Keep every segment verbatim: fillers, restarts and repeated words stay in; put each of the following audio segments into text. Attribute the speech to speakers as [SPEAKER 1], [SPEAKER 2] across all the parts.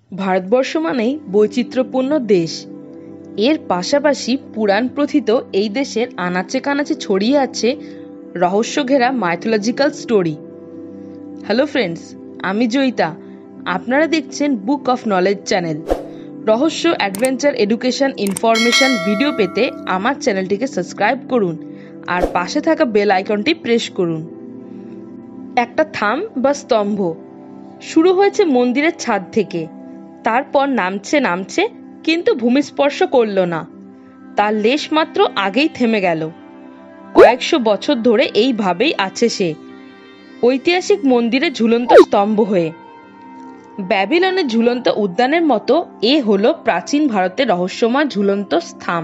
[SPEAKER 1] ভারতবর্ষ মানেই বৈচিত্র্যপূর্ণ দেশ। এর পাশাপাশি পুরাণ প্রথিত এই দেশের আনাচে কানাচে ছড়িয়ে আছে রহস্য ঘেরা মাইথোলজিক্যাল স্টোরি। হ্যালো ফ্রেন্ডস, আমি জয়িতা। আপনারা দেখছেন বুক অফ নলেজ চ্যানেল। রহস্য, অ্যাডভেঞ্চার, এডুকেশন, ইনফরমেশন ভিডিও পেতে আমার চ্যানেলটিকে সাবস্ক্রাইব করুন আর পাশে থাকা বেল আইকনটি প্রেস করুন। একটা থাম বা স্তম্ভ শুরু হয়েছে মন্দিরের ছাদ থেকে, তারপর নামছে নামছে কিন্তু ভূমিস্পর্শ করল না। তার লেশ মাত্র আগেই থেমে গেল। কয়েকশো বছর ধরে এইভাবেই আছে সে, ঐতিহাসিক মন্দিরে ঝুলন্ত স্তম্ভ হয়ে। ব্যাবিলনের ঝুলন্ত উদ্যানের মতো এ হলো প্রাচীন ভারতের রহস্যময় ঝুলন্ত স্থান।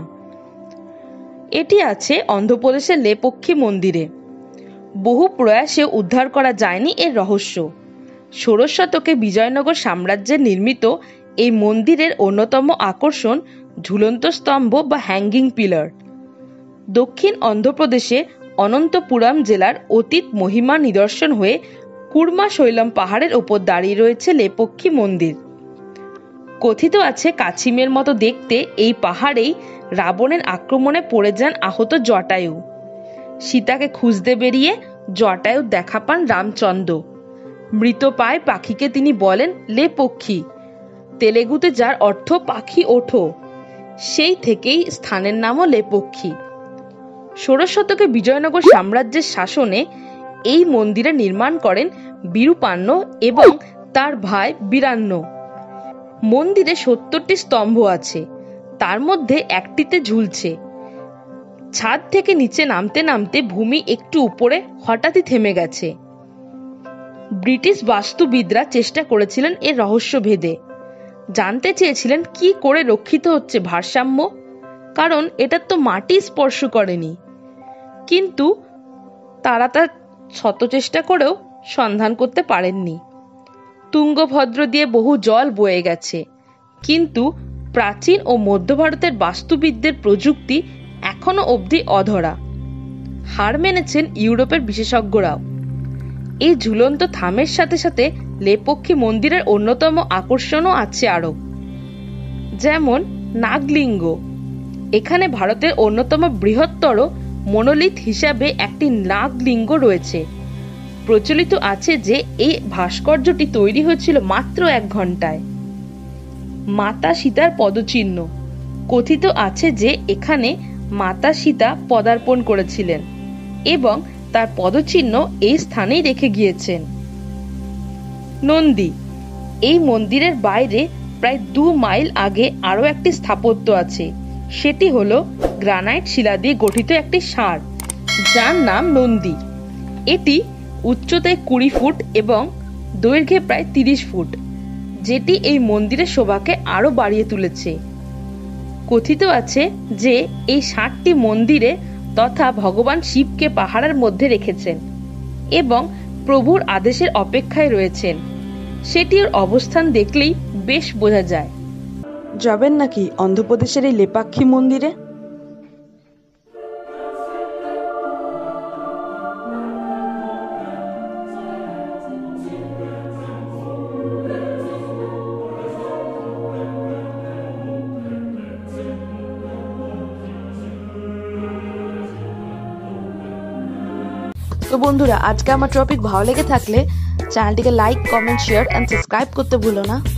[SPEAKER 1] এটি আছে অন্ধ্রপ্রদেশের লেপক্ষী মন্দিরে। বহু প্রয়াসে উদ্ধার করা যায়নি এর রহস্য। ষোড়শ শতকে বিজয়নগর সাম্রাজ্যের নির্মিত এই মন্দিরের অন্যতম আকর্ষণ ঝুলন্ত স্তম্ভ বা হ্যাঙ্গিং পিলার। দক্ষিণ অন্ধ্রপ্রদেশে অনন্তপুরম জেলার অতীত মহিমা নিদর্শন হয়ে কুর্মা শৈলম পাহাড়ের ওপর দাঁড়িয়ে রয়েছে লেপক্ষী মন্দির। কথিত আছে কাছিমের মতো দেখতে এই পাহাড়েই রাবণের আক্রমণে পড়ে যান আহত জটায়ু। সীতাকে খুঁজতে বেরিয়ে জটায়ু দেখা পান রামচন্দ্র। মৃত পায় পাখিকে তিনি বলেন লেপক্ষী, তেলেগুতে যার অর্থ পাখি ওঠো। সেই থেকেই স্থানের নামও লেপক্ষী। ষোড়শ শতকে বিজয়নগর সাম্রাজ্যের শাসনে এই মন্দিরে নির্মাণ করেন বিরূপান্য এবং তার ভাই বীরান্য। মন্দিরে সত্তরটি স্তম্ভ আছে, তার মধ্যে একটিতে ঝুলছে। ছাদ থেকে নিচে নামতে নামতে ভূমি একটু উপরে হঠাৎই থেমে গেছে। ব্রিটিশ বাস্তুবিদরা চেষ্টা করেছিলেন এর রহস্য ভেদে। জানতে চেয়েছিলেন কি করে রক্ষিত হচ্ছে ভারসাম্য, কারণ এটা তো মাটি স্পর্শ করেনি। কিন্তু তারা তার শত চেষ্টা করেও সন্ধান করতে পারেননি। তুঙ্গভদ্র দিয়ে বহু জল বয়ে গেছে, কিন্তু প্রাচীন ও মধ্য ভারতের বাস্তুবিদদের প্রযুক্তি এখনো অবধি অধরা। হার মেনেছেন ইউরোপের বিশেষজ্ঞরাও। এই ঝুলন্ত থামের সাথে সাথে লেপক্ষী মন্দিরের অন্যতম আকর্ষণও আছে আরো, যেমন নাগলিঙ্গ। এখানে ভারতের অন্যতম বৃহত্তর মনোলিথ হিসাবে একটি নাগলিঙ্গ রয়েছে। প্রচলিত আছে যে এই ভাস্কর্যটি তৈরি হয়েছিল মাত্র এক ঘন্টায়। মাতা সীতার পদচিহ্ন। কথিত আছে যে এখানে মাতা সীতা পদার্পণ করেছিলেন এবং তার পদচিহ্ন এই স্থানেই রেখে গিয়েছেন। নন্দী। এই মন্দিরের বাইরে প্রায় দু মাইল আগে আরো একটি স্থাপত্য আছে। সেটি হলো গ্রানাইট শিলা দিয়ে গঠিত একটি ষাঁড়, যার নাম নন্দী। এটি উচ্চতায় কুড়ি ফুট এবং দৈর্ঘ্যে প্রায় তিরিশ ফুট, যেটি এই মন্দিরের শোভাকে আরো বাড়িয়ে তুলেছে। কথিত আছে যে এই ষাঁড়টি মন্দিরে তথা ভগবান শিবকে পাহাড়ের মধ্যে রেখেছেন এবং প্রভুর আদেশের অপেক্ষায় রয়েছেন। সেটির অবস্থান দেখলেই বেশ বোঝা যায়।
[SPEAKER 2] যাবেন নাকি অন্ধ্রপ্রদেশের এই লেপাক্ষী মন্দিরে? তো বন্ধুরা, আজকে আমার টপিক ভালো লেগে থাকলে চ্যানেলটিকে like, comment, share and subscribe করতে ভুলো না।